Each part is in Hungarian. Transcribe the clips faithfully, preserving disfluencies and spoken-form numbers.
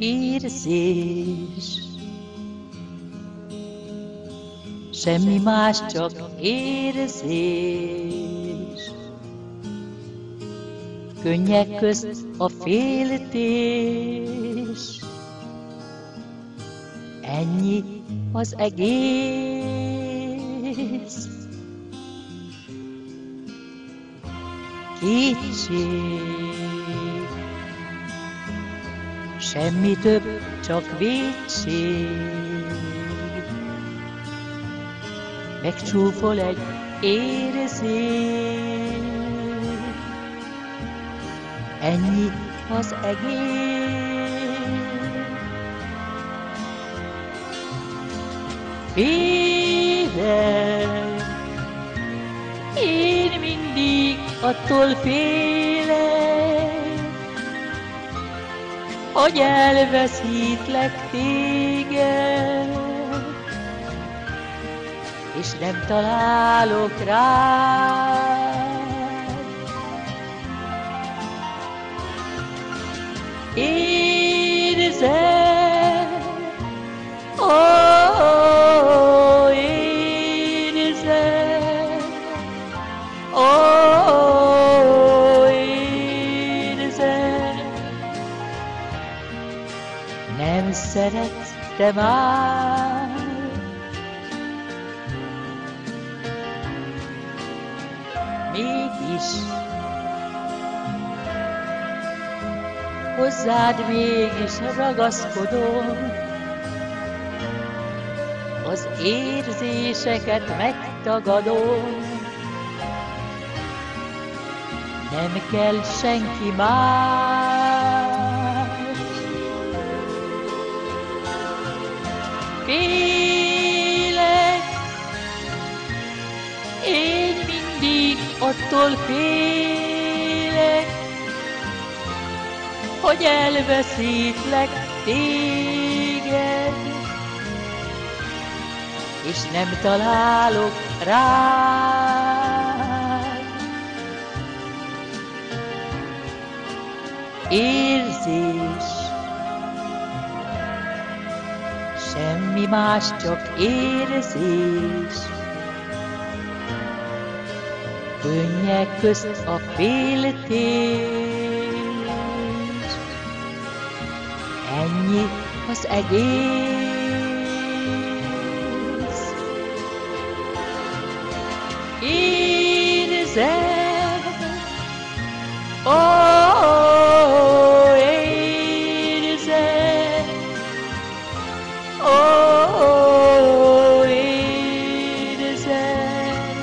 érzés. Semmi más, csak érzés. Könnyek közt a féltés. Ennyi az egész. Kétség. Semmi több, csak vétség. Megcsúfol egy érzés. Ennyi az egész. Félek, én mindig attól félek, hogy elveszítlek téged, és nem találok rád. Érzem, ó, érzem, ó, érzem, nem szeretsz te már. Mégis hozzád mégis ragaszkodom, az érzéseket megtagadom. Nem kell senki más. Félek, én mindig attól félek, hogy elveszítlek téged, és nem találok rád. Érzés, semmi más, csak érzés. Könnyek közt a féltés. Ennyi az egész. Érzem, ó, érzem, ó, érzem,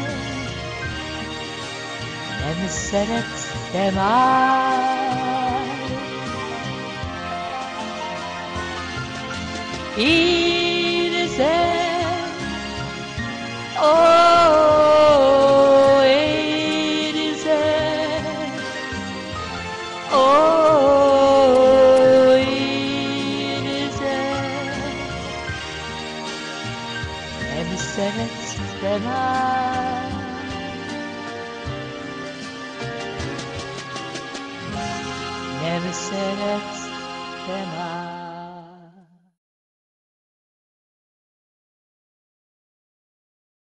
nem szeretsz te már. Érzem, ó, érzem, ó, érzem, nem szeretsz te már. Nem szeretsz te már.